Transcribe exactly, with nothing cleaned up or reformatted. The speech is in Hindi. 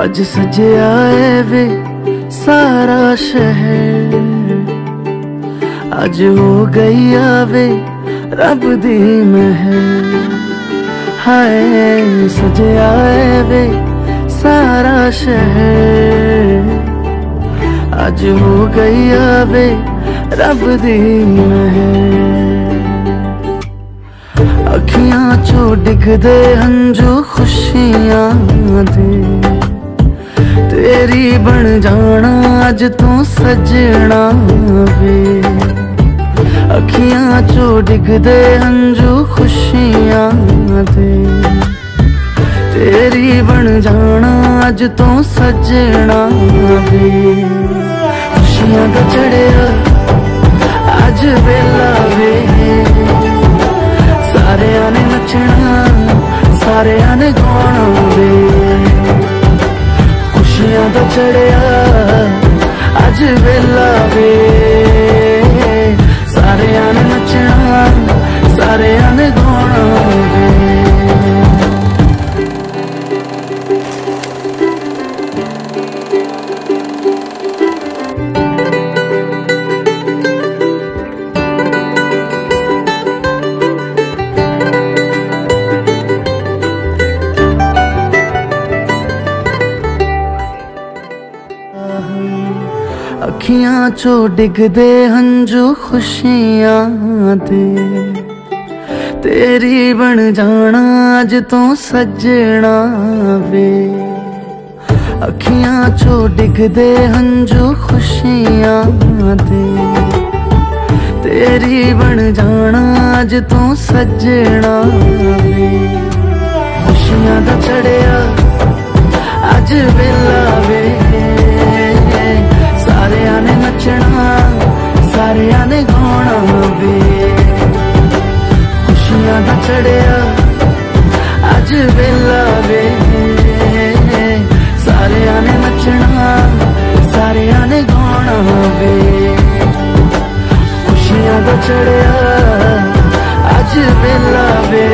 अज सजया है वे सारा शहर, अज हो गई आवे रब दी महर। हाय सजया है वे सारा शहर, अज हो गई आवे रब दी महर। अखियां चो डिगदे हंजू खुशियां दे, तेरी बन जाना अज तू सजना वे। अखियां चो डिगदे हंजू खुशियां दे, तेरी बन जाना अज तू सजना वे। खुशियां दा चढ़िया अज वेला वे, सारेयां ने नचना सारेयां ने गाना वे। खुशियां दा चढ़िया अज वेला वे, सारेयां ने नचना सारेयां ने गाना वे। अखियां चो डिगदे हंजू खुशियां दे, तेरी बन जाना अज तू सजना वे। अखियां चो डिगदे हंजू खुशियां दे, तेरी बन जाना अज तू सजना वे। खुशियां दा चढ़िया अज वेला वे, सारेयां ने नचना सारेयां ने गाना वे। खुशियां दा चढ़िया अज वेला वे, सारेयां ने नचना सारेयां ने गाना वे। खुशियां दा चढ़िया अज वेला वे,